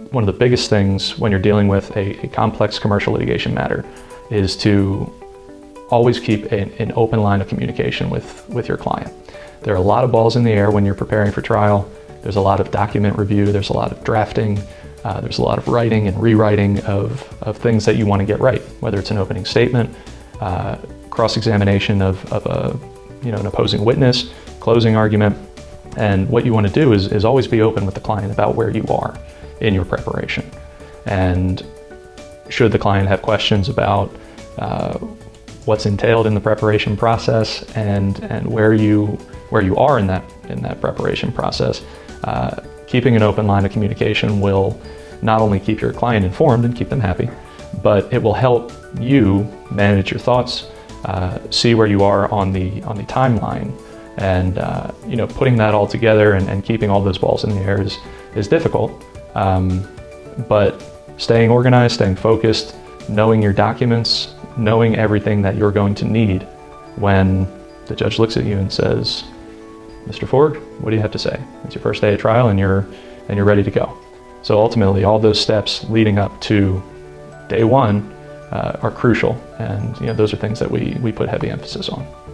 one of the biggest things when you're dealing with a complex commercial litigation matter is to always keep an open line of communication with your client. There are a lot of balls in the air when you're preparing for trial. There's a lot of document review, there's a lot of drafting, there's a lot of writing and rewriting of things that you want to get right, whether it's an opening statement, cross-examination of an opposing witness, closing argument. And what you want to do is always be open with the client about where you are in your preparation. And should the client have questions about what's entailed in the preparation process and where you are in that preparation process, keeping an open line of communication will not only keep your client informed and keep them happy, but it will help you manage your thoughts, see where you are on the timeline, and putting that all together and keeping all those balls in the air is difficult. But staying organized, staying focused, knowing your documents, knowing everything that you're going to need when the judge looks at you and says, "Mr. Ford, what do you have to say?" It's your first day of trial and you're ready to go. So ultimately, all those steps leading up to day one are crucial, and those are things that we put heavy emphasis on.